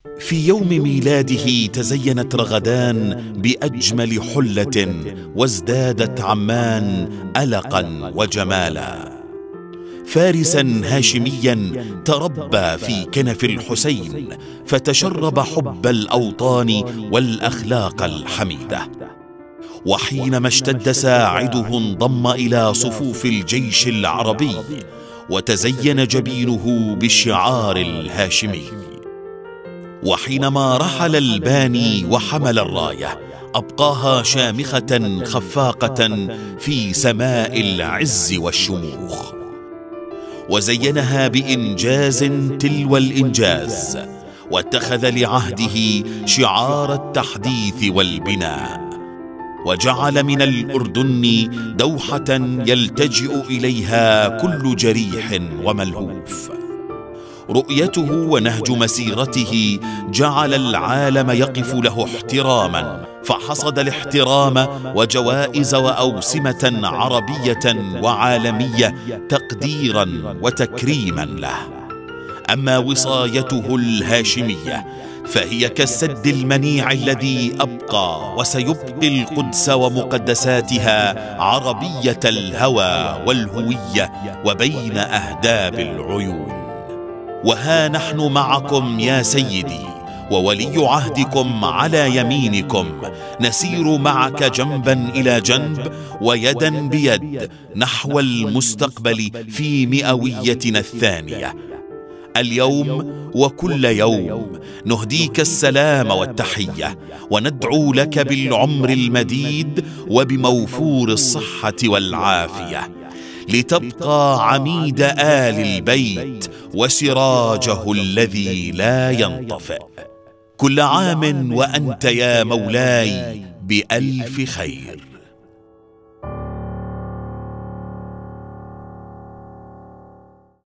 في يوم ميلاده تزينت رغدان بأجمل حلة، وازدادت عمان ألقا وجمالا. فارسا هاشميا تربى في كنف الحسين، فتشرب حب الأوطان والأخلاق الحميدة. وحينما اشتد ساعده انضم إلى صفوف الجيش العربي، وتزين جبينه بالشعار الهاشمي. وحينما رحل الباني وحمل الراية، أبقاها شامخة خفاقة في سماء العز والشموخ، وزينها بإنجاز تلو الإنجاز، واتخذ لعهده شعار التحديث والبناء، وجعل من الأردن دوحة يلتجئ إليها كل جريح وملهوف. رؤيته ونهج مسيرته جعل العالم يقف له احتراما، فحصد الاحترام وجوائز وأوسمة عربية وعالمية تقديرا وتكريما له. أما وصايته الهاشمية فهي كالسد المنيع الذي أبقى وسيبقي القدس ومقدساتها عربية الهوى والهوية وبين أهداب العيون. وها نحن معكم يا سيدي، وولي عهدكم على يمينكم، نسير معك جنبا إلى جنب ويدا بيد نحو المستقبل في مئويتنا الثانية. اليوم وكل يوم نهديك السلام والتحية، وندعو لك بالعمر المديد وبموفور الصحة والعافية، لتبقى عميد آل البيت وسراجه الذي لا ينطفئ. كل عام وأنت يا مولاي بألف خير.